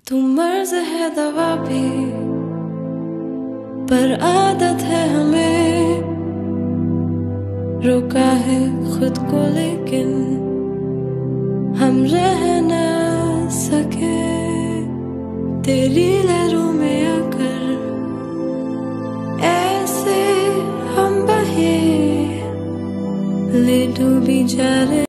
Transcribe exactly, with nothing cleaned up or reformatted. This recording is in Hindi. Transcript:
तू मर्ज है दवा भी, पर आदत है हमें रोका है खुद को, लेकिन हम रह न सके। तेरी लहरों में आकर ऐसे हम बहे, ले डूबी जा रहे।